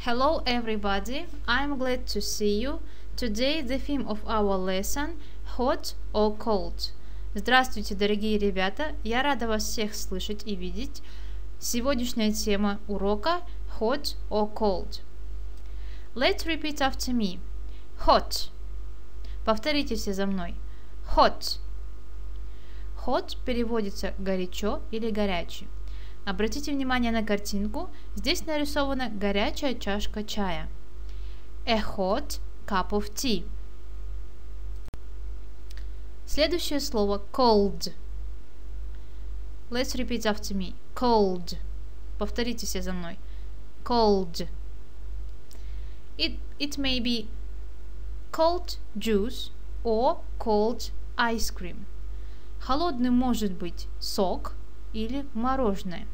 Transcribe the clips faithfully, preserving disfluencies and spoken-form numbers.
Hello everybody, I'm glad to see you. Today the theme of our lesson hot or cold. Здравствуйте, дорогие ребята, я рада вас всех слышать и видеть. Сегодняшняя тема урока hot or cold. Let's repeat after me. Hot. Повторите все за мной. Hot. Hot переводится горячо или горячий. Обратите внимание на картинку. Здесь нарисована горячая чашка чая. A hot cup of tea. Следующее слово cold. Let's repeat after me. Cold. Повторите все за мной. Cold. It, it may be cold juice or cold ice cream. Холодным может быть сок или мороженое.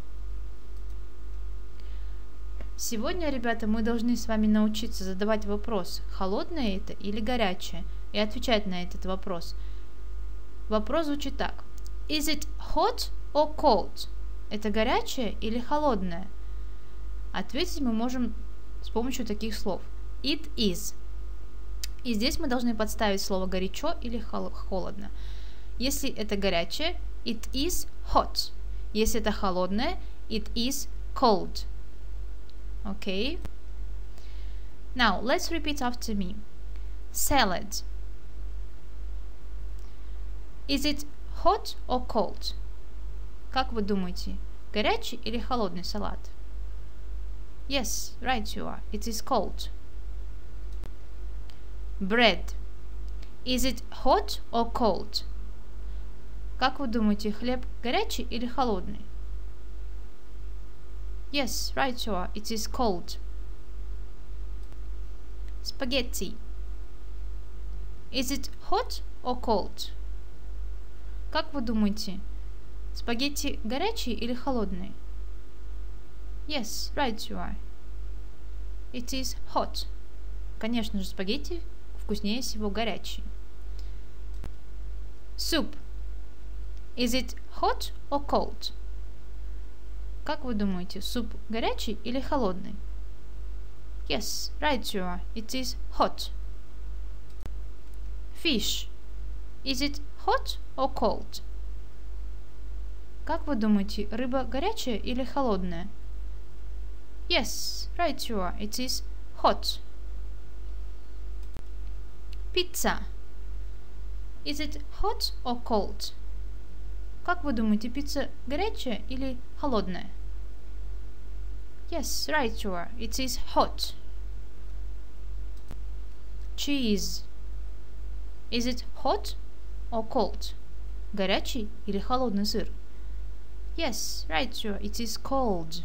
Сегодня, ребята, мы должны с вами научиться задавать вопрос, холодное это или горячее, и отвечать на этот вопрос. Вопрос звучит так. Is it hot or cold? Это горячее или холодное? Ответить мы можем с помощью таких слов. It is. И здесь мы должны подставить слово горячо или холодно. Если это горячее, it is hot. Если это холодное, it is cold. Okay? Now, let's repeat after me. Salad. Is it hot or cold? Как вы думаете, горячий или холодный салат? Yes, right you are. It is cold. Bread. Is it hot or cold? Как вы думаете, хлеб горячий или холодный? Yes, right you are. It is cold. Spaghetti. Is it hot or cold? Как вы думаете, спагетти горячие или холодные? Yes, right you are. It is hot. Конечно же, спагетти вкуснее всего горячие. Soup. Is it hot or cold? Как вы думаете, суп горячий или холодный? Yes, right you are. It is hot. Fish. Is it hot or cold? Как вы думаете, рыба горячая или холодная? Yes, right you are. It is hot. Pizza. Is it hot or cold? Как вы думаете, пицца горячая или холодная? Yes, right you are. It is hot. Cheese. Is it hot or cold? Горячий или холодный сыр? Yes, right you are. It is cold.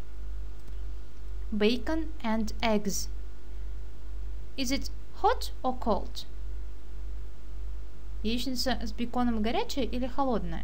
Bacon and eggs. Is it hot or cold? Яичница с беконом горячая или холодная?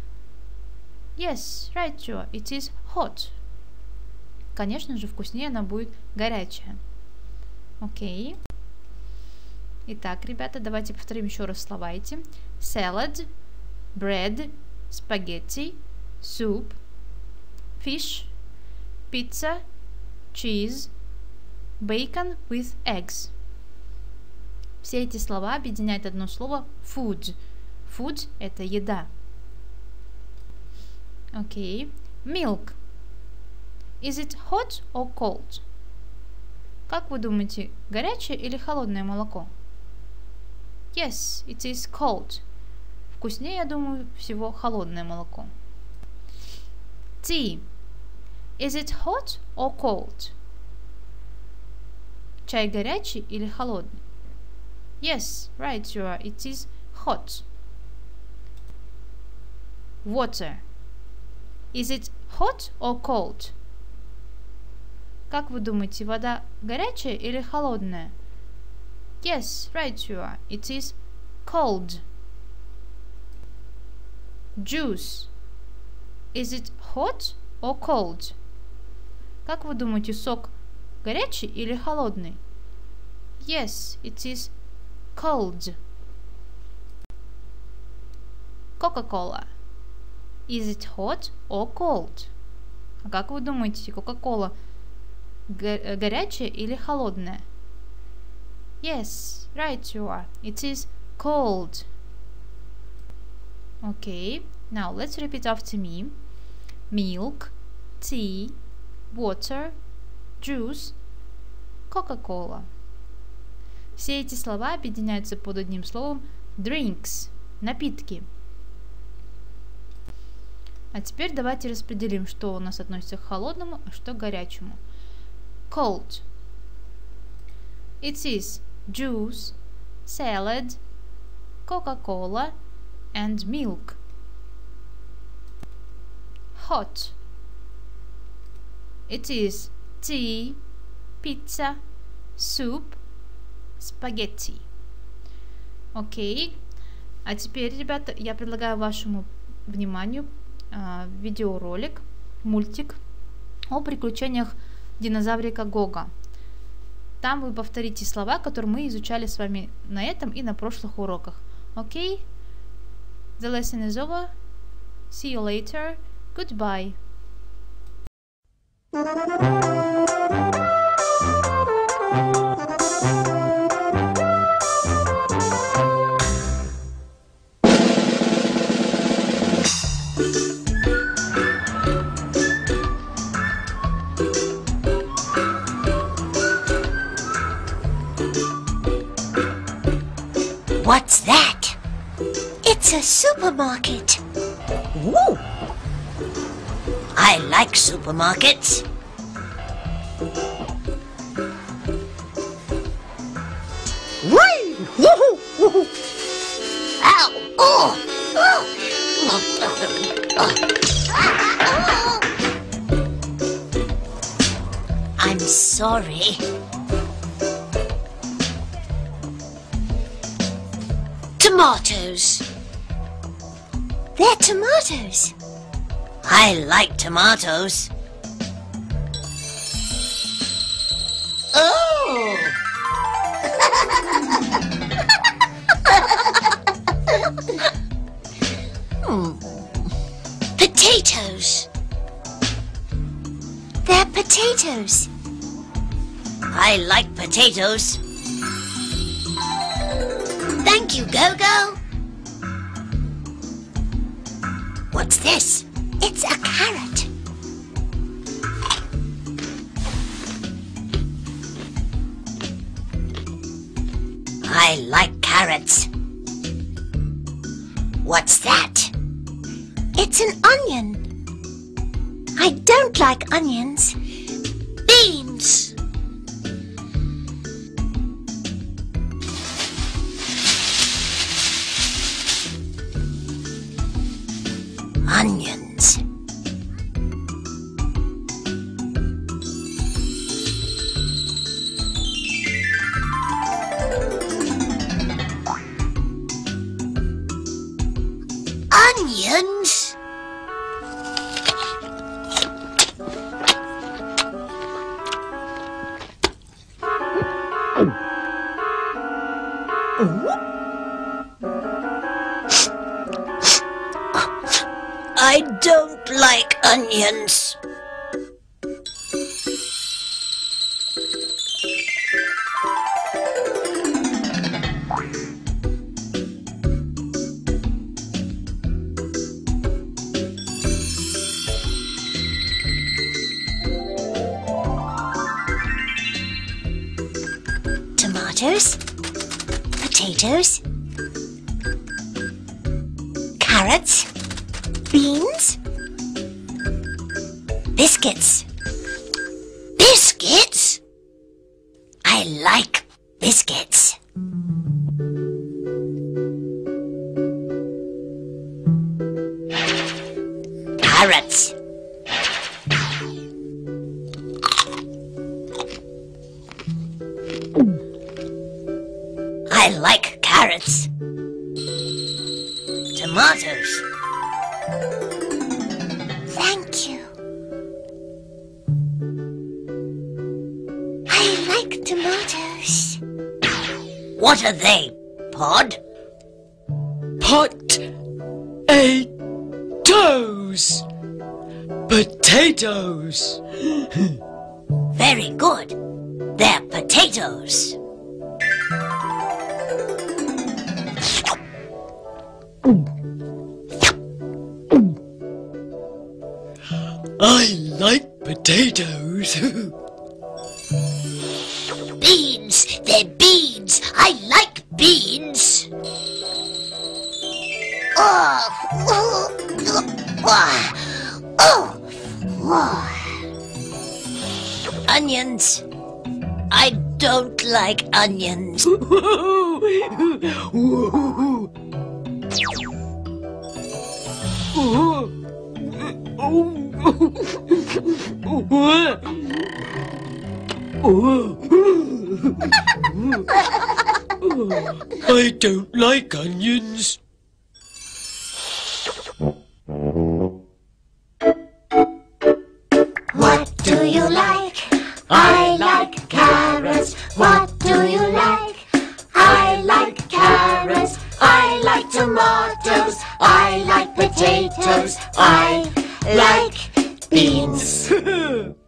Yes, right you are. It is hot. Конечно же, вкуснее она будет горячая. Окей. Okay. Итак, ребята, давайте повторим еще раз слова эти. Salad, bread, spaghetti, soup, fish, pizza, cheese, bacon with eggs. Все эти слова объединяет одно слово food. Food – это еда. Окей. Okay. Milk. Is it hot or cold? Как вы думаете, горячее или холодное молоко? Yes, it is cold. Вкуснее, я думаю, всего холодное молоко. Tea. Is it hot or cold? Чай горячий или холодный? Yes, right you are. It is hot. Water. Is it hot or cold? Как вы думаете, вода горячая или холодная? Yes, right you are. It is cold. Juice. Is it hot or cold? Как вы думаете, сок горячий или холодный? Yes, it is cold. Coca-Cola. Is it hot or cold? А как вы думаете, Кока-Кола Го- горячее или холодное? Yes, right you are. It is cold. Okay, now let's repeat after me. Milk, tea, water, juice, Coca-Cola. Все эти слова объединяются под одним словом drinks, напитки. А теперь давайте распределим, что у нас относится к холодному, а что к горячему. Cold. It is juice, salad, Coca-Cola and milk. Hot. It is tea, pizza, soup, spaghetti. Окей. А теперь, ребята, я предлагаю вашему вниманию э, видеоролик, мультик о приключениях динозаврика Гога. Там вы повторите слова, которые мы изучали с вами на этом и на прошлых уроках. Окей? The lesson is over. See you later. Goodbye. What's that? It's a supermarket. Ooh. I like supermarkets. Whee! Woohoo! Woohoo! Ow! Oh! Oh! Oh! I'm sorry. Tomatoes. They're tomatoes. I like tomatoes. Oh! hmm. Potatoes. They're potatoes. I like potatoes. Thank you, Go-Go. What's this? It's a carrot. I like carrots. What's that? It's an onion. I don't like onions. Beans. Onions. Onions? I don't like onions. Tomatoes, potatoes, carrots, beans, biscuits. Biscuits? I like biscuits. Carrots. I like carrots. Tomatoes. Thank you. I like tomatoes. What are they, Pod? Pot-a-toes. Potatoes. Very good. They're potatoes. I like potatoes. Beans. They're beans. I like beans. Oh. Oh. Oh. Oh. Onions. I don't like onions. I don't like onions. What do you like? I like carrots. What do you like? I like carrots. I like tomatoes. I like potatoes. I like beans.